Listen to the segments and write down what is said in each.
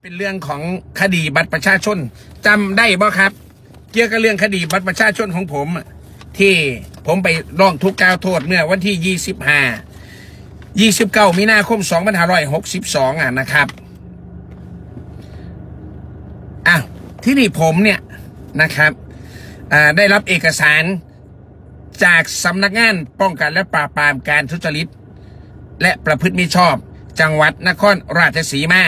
เป็นเรื่องของคดีบัตรประชาชนจำได้บ่ครับเกี่ยวกับเรื่องคดีบัตรประชาชนของผมที่ผมไปร้องทุกข์กล่าวโทษเมื่อวันที่29 มีนาคม 2562นะครับที่นี่ผมเนี่ยนะครับได้รับเอกสารจากสำนักงานป้องกันและปราบปรามการทุจริตและประพฤติมิชอบจังหวัดนครราชสีมา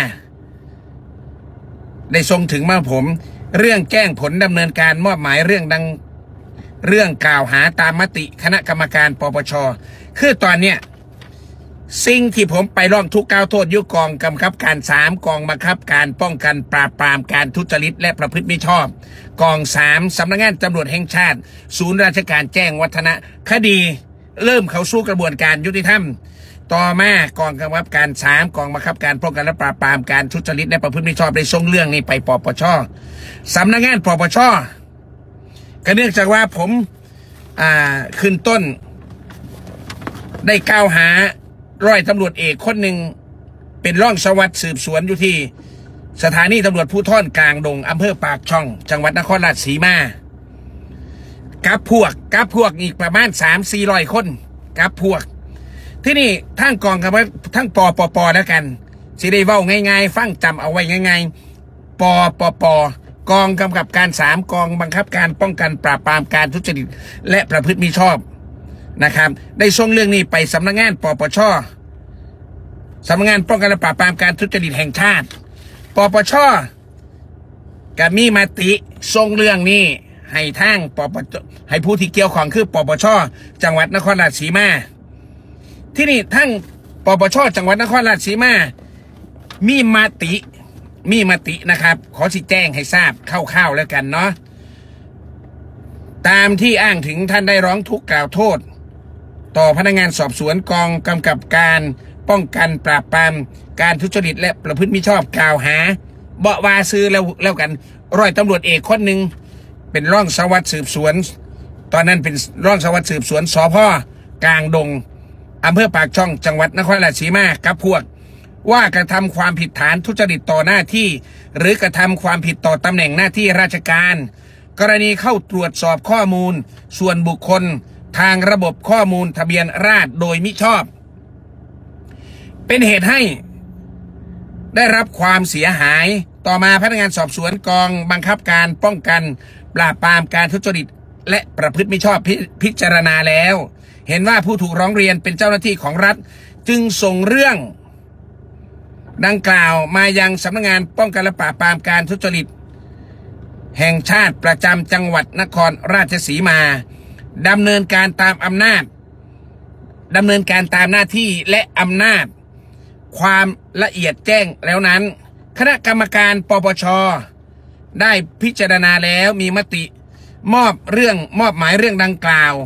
ได้ส่งถึงมาผมเรื่องแจ้งผลดำเนินการมอบหมายเรื่องกล่าวหาตามมติคณะกรรมการปปช.คือตอนเนี้ยสิ่งที่ผมไปร้องทุกข์กล่าวโทษยุกองกำกับการ3กองบังคับการป้องกันปราบปรามการทุจริตและประพฤติมิชอบกอง3สำนักงานตำรวจแห่งชาติศูนย์ราชการแจ้งวัฒนะคดีเริ่มเข้าสู่กระบวนการยุติธรรมต่อมากองกำกับการ3กองบังคับการป้องกันและปราบปรามการทุจริตและประพฤติมิชอบได้ส่งเรื่องนี้ไปปปช.สำนักงานปปช.ก็เนื่องจากว่าผมขึ้นต้นได้กล่าวหาร้อยตำรวจเอกคนหนึ่งเป็นรองสารวัตรสืบสวนอยู่ที่สถานีตำรวจภูธรกลางดงอำเภอปากช่องจังหวัดนครราชสีมากับพวกอีกประมาณ300-400 คนกับพวกที่นี่ทั้งกองกับทั้งปปแล้วกันสิได้เว้าง่ายๆฟังจำเอาไว้ง่ายๆปปกองกำกับการ3กองบังคับการป้องกันปราบปรามการทุจริตและประพฤติมิชอบนะครับได้ส่งเรื่องนี้ไปสำนักงานปปช.สำนักงานป้องกันและปราบปรามการทุจริตแห่งชาติปปช.ก็มีมติส่งเรื่องนี้ให้ทางปปช.ให้ผู้ที่เกี่ยวข้องคือปปช.จังหวัดนครราชสีมาที่นี่ทั้งปปช.จังหวัดนครราชสีมามีมตินะครับขอชี้แจงให้ทราบคร่าวๆแล้วกันเนาะตามที่อ้างถึงท่านได้ร้องทุกข์กล่าวโทษต่อพนักงานสอบสวนกองกำกับการป้องกันปราบปรามการทุจริตและประพฤติมิชอบกล่าวหาเบาะวาซื้อแล้วกันร้อยตำรวจเอกคนหนึ่งเป็นรองสารวัตรสืบสวนตอนนั้นเป็นรองสารวัตรสืบสวนสพ.กลางดงอำเภอปากช่องจังหวัดนครราชสีมากับพวกว่ากระทำความผิดฐานทุจริตต่อหน้าที่หรือกระทำความผิดต่อตำแหน่งหน้าที่ราชการกรณีเข้าตรวจสอบข้อมูลส่วนบุคคลทางระบบข้อมูลทะเบียนราษฎร์โดยมิชอบเป็นเหตุให้ได้รับความเสียหายต่อมาพนักงานสอบสวนกองบังคับการป้องกันปราบปรามการทุจริตและประพฤติมิชอบพิจารณาแล้วเห็นว่าผู้ถูกร้องเรียนเป็นเจ้าหน้าที่ของรัฐจึงส่งเรื่องดังกล่าวมายังสำนักงานป้องกันและปราบปรามการทุจริตแห่งชาติประจำจังหวัดนครราชสีมาดำเนินการตามหน้าที่และอำนาจความละเอียดแจ้งแล้วนั้นคณะกรรมการปปช.ได้พิจารณาแล้วมีมติมอบหมายเรื่องดังกล่าว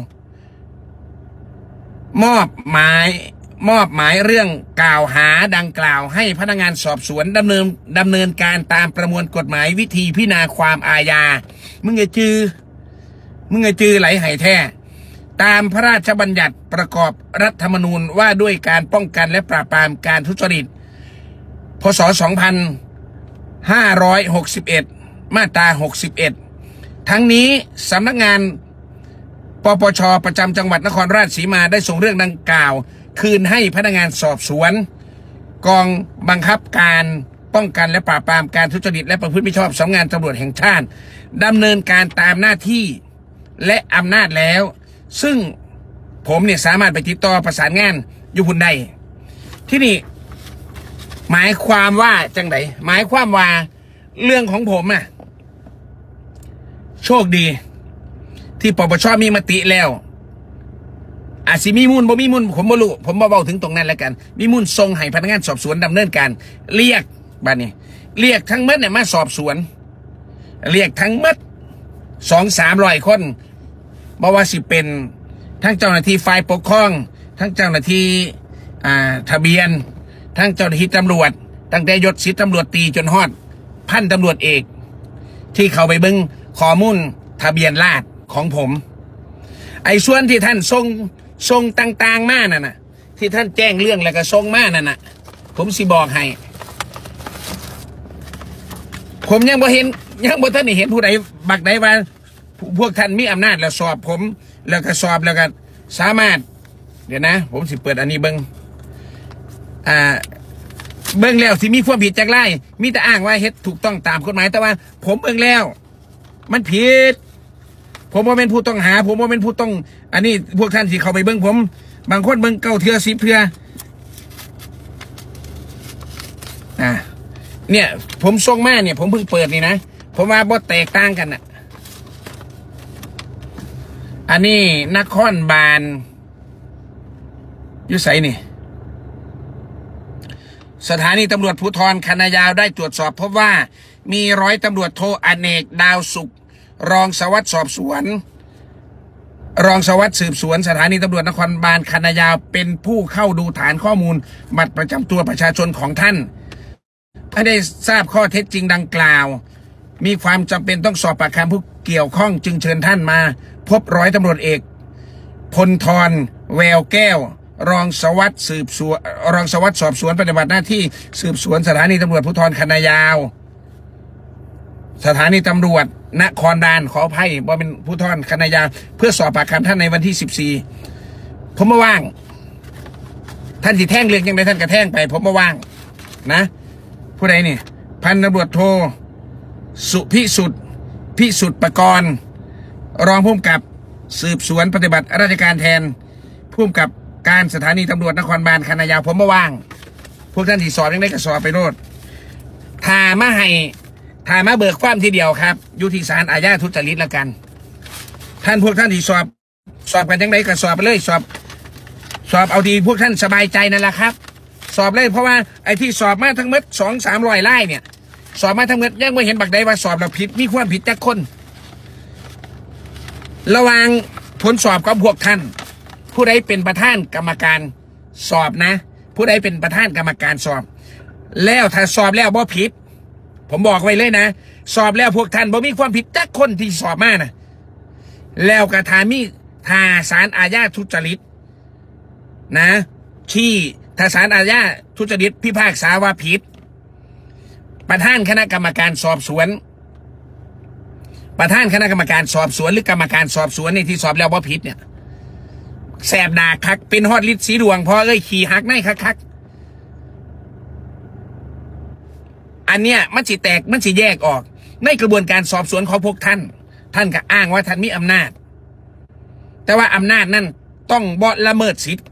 มอบหมายเรื่องกล่าวหาดังกล่าวให้พนักงานสอบสวนดำเนินการตามประมวลกฎหมายวิธีพิจารณาความอาญามึงอย่าจื้อไหลไหแท้ตามพระราชบัญญัติประกอบรัฐธรรมนูญว่าด้วยการป้องกันและปราบปรามการทุจริตพ.ศ. 2561มาตรา61ทั้งนี้สำนักงานปปช.ประจำจังหวัดนครราชสีมาได้ส่งเรื่องดังกล่าวคืนให้พนักงานสอบสวนกองบังคับการป้องกันและปราบปรามการทุจริตและประพฤติมิชอบสำนักงานตำรวจแห่งชาติดำเนินการตามหน้าที่และอำนาจแล้วซึ่งผมเนี่ยสามารถไปติดต่อประสานงานอยู่พุ่นได้ที่นี่หมายความว่าจังไดหมายความว่าเรื่องของผมโชคดีที่ปปช.มีมติแล้วอาจสิมีมูลบ่มีมูลผมบ่รู้ผมบ่เว้าถึงตรงนั้นแล้วกันมีมูลส่งให้พนักงานสอบสวนดำเนินการเรียกบัดนี้เรียกทั้งหมดเนี่ยมาสอบสวนเรียกทั้งหมด200-300 คนบ่ว่าสิเป็นทั้งเจ้าหน้าที่ฝ่ายปกครองทั้งเจ้าหน้าที่ทะเบียนทั้งเจ้าหน้าที่ตำรวจตั้งแต่ยศ10ตำรวจตรีจนฮอดพันตำรวจเอกที่เข้าไปเบิ่งข้อมูลทะเบียนราษฎร์ของผมไอ้ส่วนที่ท่านส่งต่างๆมานั่นน่ะที่ท่านแจ้งเรื่องแล้วก็ส่งมานั่นน่ะผมสิบอกให้ผมยังบ่เห็นยังบ่ท่านเห็นผู้ใดบักใดว่าพวกท่านมีอำนาจแล้วสอบผมแล้วก็สอบแล้วก็สามารถเดี๋ยวนะผมสิเปิดอันนี้เบิ้งเบิ้งแล้วสิมีความผิดจากไล่มีแต่อ้างว่าเฮ็ดถูกต้องตามกฎหมายแต่ว่าผมเบิ้งแล้วมันผิดผมว่าเป็นผู้ต้องหาผมว่าเป็นผู้ต้องอันนี้พวกท่านสิเข้าไปเบิ้งผมบางคนเบิ้งเก้าเทือ10 เทือเนี่ยผมส่งมาเนี่ยผมเพิ่งเปิดนี่นะผมว่าบ่แตกต่างกันน่ะอันนี้นครบาลอยู่ไสนี่สถานีตำรวจภูธรคณะยาวได้ตรวจสอบพบว่ามีร้อยตำรวจโทอเนกดาวสุขรองสารวัตรสอบสวนรองสารวัตรสืบสวนสถานีตำรวจนครบาลคณะยาวเป็นผู้เข้าดูฐานข้อมูลบัตรประจำตัวประชาชนของท่านถ้าได้ทราบข้อเท็จจริงดังกล่าวมีความจำเป็นต้องสอบปากคำผู้เกี่ยวข้องจึงเชิญท่านมาพบร้อยตำรวจเอกพลธรแววแก้วรองสารวัตรสืบสวนรองสารวัตรสอบสวนปฏิบัติหน้าที่สืบสวนสถานีตำรวจภูธรคณะยาวสถานีตำรวจนครบาลขออภัยว่าเป็นภูธรคณะยาวเพื่อสอบปากคำท่านในวันที่14ผมมาว่างท่านสิแท่งเรื่องยังไงท่านกระแท่งไปผมมาว่างนะผู้ใดนี่พันตำรวจโทสุพิสุทธิ์ประกรณ์รองผู้กำกับสืบสวนปฏิบัติราชการแทนผู้กำกับการสถานีตำรวจนครบาลคณะยาวผมมาว่างพวกท่านที่สอบยังได้ก็สอบไปโลดถามาเบิกความทีเดียวครับอยู่ที่ศาลอาญาทุจริตแล้วกันท่านพวกท่านที่สอบกันยังไงก็สอบไปเลยสอบเอาดีพวกท่านสบายใจนั่นแหละครับสอบเลยเพราะว่าไอ้ที่สอบมาทั้งหมด200-300 ไร่เนี่ยสอบมาทั้งหมดยังไม่เห็นบักใดว่าสอบเราผิดมีความผิดจากคนระหว่างผลสอบกับพวกท่านผู้ใดเป็นประธานกรรมการสอบนะผู้ใดเป็นประธานกรรมการสอบแล้วถ้าสอบแล้วบ่ผิดผมบอกไว้เลยนะสอบแล้วพวกท่านบ่มีความผิดจากคนที่สอบมานะแล้วกระทาศาลอาญาทุจริตนะที่ถ้าศาลอาญาทุจริตพิพากษาว่าผิดประธานคณะกรรมการสอบสวนประธานคณะกรรมการสอบสวนหรือกรรมการสอบสวนในที่สอบแล้วว่าผิดเนี่ยแสบดาคักเป็นฮอดลิศสีดวงพอขี่หักในคักอันเนี้ยมันสิแตกมันสิแยกออกในกระบวนการสอบสวนของพวกท่านก็อ้างว่าท่านมีอำนาจแต่ว่าอำนาจนั้นต้องบ่ละเมิดสิทธิ์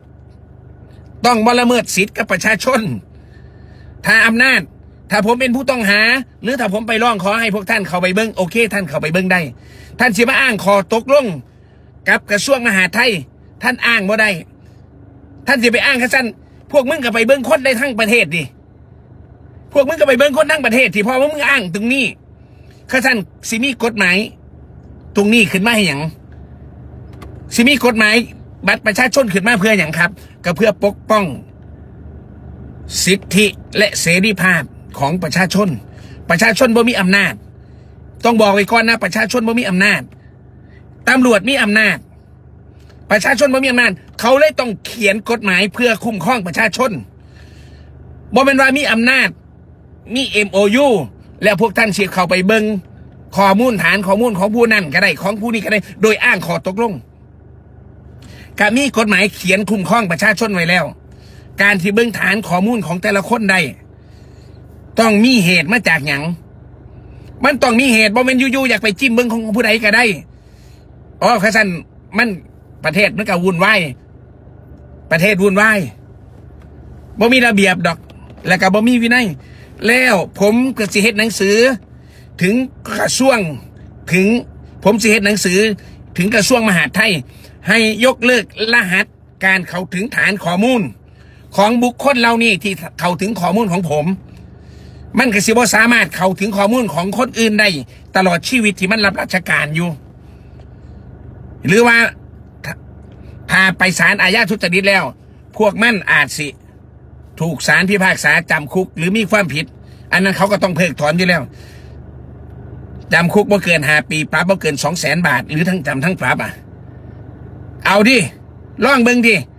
กับประชาชนถ้าอำนาจถ้าผมเป็นผู้ต้องหาหรือถ้าผมไปร้องขอให้พวกท่านเข้าไปเบิ้งโอเคท่านเข้าไปเบิ้งได้ท่านสิมาอ้างขอตกลงกับกระทรวงมหาดไทยท่านอ้างบ่ได้ท่านสิไปอ้างขั้นพวกมึงก็ไปเบิ้งคนได้ทั้งประเทศดิพวกมึงก็ไปเบิ้งคนทั้งประเทศที่พอมึงอ้างตรงนี้ขั้นสิมีกฎหมายตรงนี้ขึ้นมาให้อย่างสิมีกฎหมายบัตรประชาชนขึ้นมาเพื่ออย่างครับก็เพื่อปกป้องสิทธิและเสรีภาพของประชาชนบ่มีอำนาจต้องบอกไว้ก่อนนะประชาชนบ่มีอำนาจตำรวจมีอำนาจประชาชนบ่มีอำนาจเขาเลยต้องเขียนกฎหมายเพื่อคุ้มครองประชาชนบ่เป็นว่ามีอำนาจมี MOU แล้วพวกท่านเสียเข้าไปเบิ้งข้อมูลฐานข้อมูลของผู้นั้นก็ได้ของผู้นี้ก็ได้โดยอ้างข้อตกลงก็มีกฎหมายเขียนคุ้มครองประชาชนไว้แล้วการที่เบิ้งฐานข้อมูลของแต่ละคนได้ต้องมีเหตุมาจากหยังมันต้องมีเหตุบ่เป็นอยู่ๆอยากไปจิ้มเบิ้งของผู้ใดก็ได้อ๋อขสันมันประเทศมันก็วุ่นวายประเทศวุ่นวายบ่มีระเบียบดอกแล้วก็บ่มีวินัยแล้วผมก็สิเฮ็ดหนังสือถึงกระทรวงผมสิเฮ็ดหนังสือถึงกระทรวงมหาดไทยให้ยกเลิกรหัสการเข้าถึงฐานข้อมูลของบุคคลเหล่านี้ที่เข้าถึงข้อมูลของผมมันก็สิบ่สามารถเข้าถึงข้อมูลของคนอื่นได้ตลอดชีวิตที่มันรับราชการอยู่หรือว่าพาไปศาลอาญาทุจริตแล้วพวกมันอาจสิถูกศาลพิพากษาจำคุกหรือมีความผิดอันนั้นเขาก็ต้องเพิกถอนอยู่แล้วจำคุกบ่เกิน5 ปีปรับบ่เกิน200,000 บาทหรือทั้งจำทั้งปรับเอาดิลองเบิ่งดิ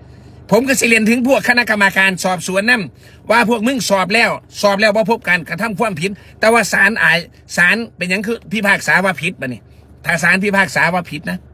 ผมก็สิเรียนถึงพวกคณะกรรมการสอบสวนนั่นว่าพวกมึงสอบแล้วว่าพบการกระทำความผิดแต่ว่าศาลเป็นยังคือพิพากษาว่าผิดป่ะนี่ถ้าศาลพิพากษาว่าผิดนะ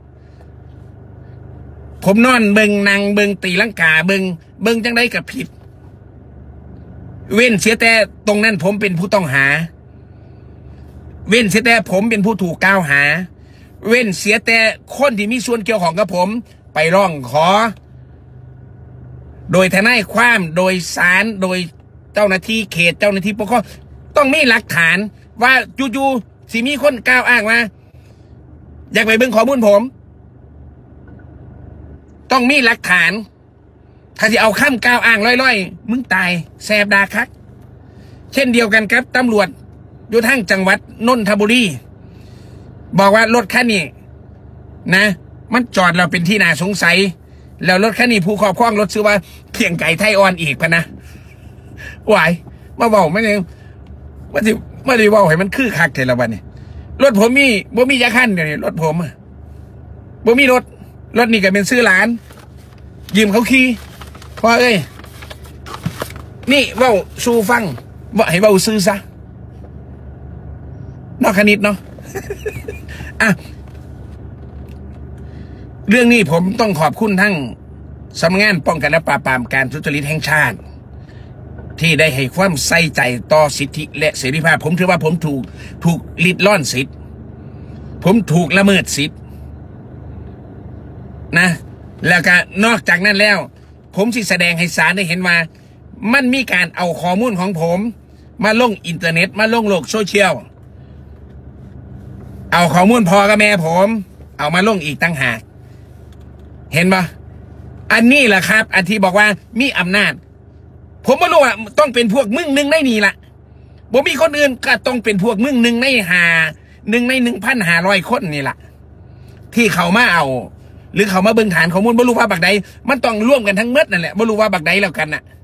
ผมนอนเบิงนางเบิงตีลังกาเบิงจังได้กับผิดเว้นเสียแต่ตรงนั้นผมเป็นผู้ต้องหาเว้นเสียแต่ผมเป็นผู้ถูกกล่าวหาเว้นเสียแต่คนที่มีส่วนเกี่ยวข้องกับผมไปร้องขอโดยทนายความโดยศาลโดยเจ้าหน้าที่เขตเจ้าหน้าที่ปกครองต้องมีหลักฐานว่าจู่ๆสิมีคนกล่าวอ้างมาอยากไปเบิ่งข้อมูลผมต้องมีหลักฐานถ้าจะเอาข้ามกล่าวอ้างลอยๆมึงตายแสบดาคักเช่นเดียวกันครับตำรวจอยู่ทางจังหวัดนนทบุรีบอกว่ารถคันนี้นะมันจอดเราเป็นที่น่าสงสัยแล้วรถคันนี้ผู้ครอบครองรถซื้อว่าเพียงไก่ไทยอ่อนอีกพะนะวายมาบอกไม่เนี่ยไม่ได้ว่าให้มันคือคักเทละวันนี่รถผมบ่มียาคันเดี๋ยวนี้รถผมบ่มีรถนี่ก็เป็นซื้อหลานยืมเขาขี่พอเอ้ยนี่เว้าสู้ฟังว่าให้เว้าซื้อซะนอกคณิตเนาะ อ่ะเรื่องนี้ผมต้องขอบคุณทั้งสำนักงานป้องกันและปราบปรามการทุจริตแห่งชาติที่ได้ให้ความใส่ใจต่อสิทธิและเสรีภาพผมถือว่าผมถูกลิดล่อนสิทธิ์ผมถูกละเมิดสิทธิ์นะแล้วก็นอกจากนั้นแล้วผมสิแสดงให้ศาลได้เห็นว่ามันมีการเอาข้อมูลของผมมาลงอินเทอร์เน็ตมาลงโลกโซเชียลเอาข้อมูลพ่อกับแม่ผมเอามาลงอีกตั้งหากเห็นปะอันนี้แหละครับอันที่บอกว่ามีอำนาจผมไม่รู้ว่าต้องเป็นพวกมึงหนึ่งในนี่แหละบ่มีคนอื่นก็ต้องเป็นพวกมึงหนึ่งใน1,500 คนนี่แหละที่เขามาเอาหรือเขามาเบิ่งฐานข้อมูลไม่รู้ว่าบักใดมันต้องร่วมกันทั้งเม็ดนั่นแหละไม่รู้ว่าบักใดแล้วกันน่ะ